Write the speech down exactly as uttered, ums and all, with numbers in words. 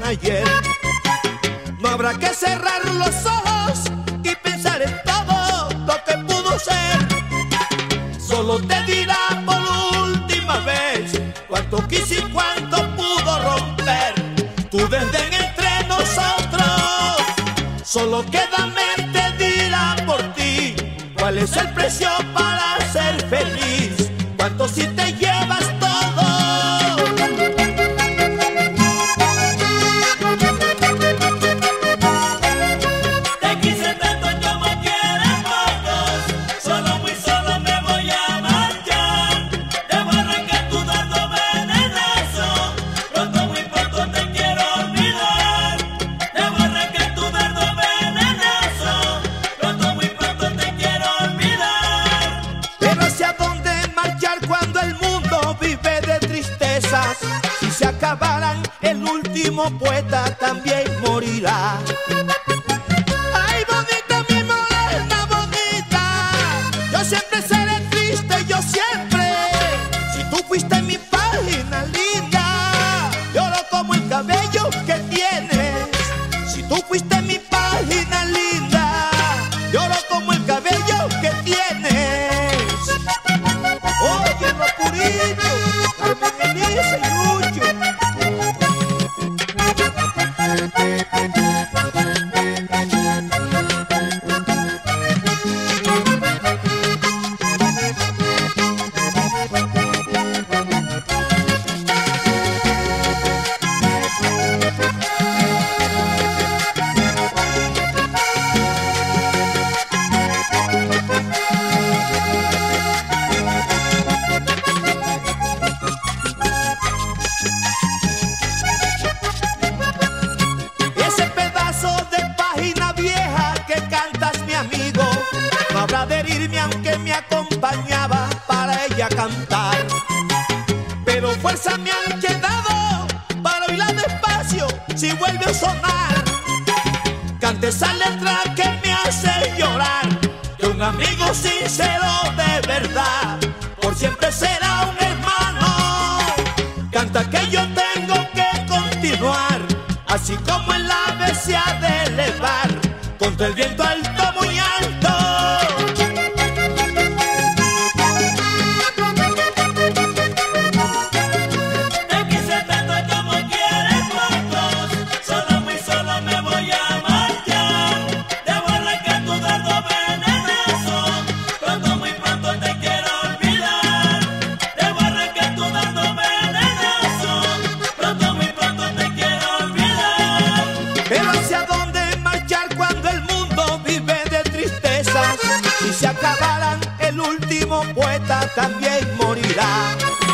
ayer. No habrá que cerrar los ojos y pensar en todo lo que pudo ser. Solo te dirá por última vez cuánto quise y cuánto pudo romper. Tu desdén entre nosotros, solo queda mente dirá por ti. ¿Cuál es el precio para ser feliz? ¿Cuánto si te llevas todo? Te quise tanto como quieren pocos, solo muy solo me voy a marchar. Debo arrancar tu dardo venenoso, pronto muy pronto te quiero olvidar. Debo arrancar tu dardo venenoso, pronto muy pronto te quiero olvidar. Pero ¿hacia dónde marchar cuando el mundo vive de tristezas? Si se acabaran, el último poeta también morirá. Ay, bonita, mi morena bonita, yo siempre seré triste, yo siempre. Si tú fuiste mi página linda, lloro como el cabello que tienes. Si tú fuiste mi página linda, lloro como el cabello que tienes. Oye, los puritos, Carmen Elisa y Lucho. Ese pedazo de página vieja que cantas, mi amigo, no habrá de herirme aunque me acompañaba para ella cantar. Pero fuerza me han quedado para oírla despacio si vuelve a sonar. Cante esa letra que me hace llorar, de un amigo sincero de verdad, por siempre será un hermano. Canta que yo tengo que continuar, así como el ave se ha de elevar contra el viento alto, muy alto. Te quise tanto como quieren pocos, solo muy solo me voy a marchar. Debo arrancar tu dardo venenoso, pronto muy pronto te quiero olvidar. Debo arrancar tu dardo venenoso, pronto muy pronto te quiero olvidar. Pero ¿hacia dónde marchar cuando el mundo vive de tristezas? Si se acabaran, el último poeta también morirá.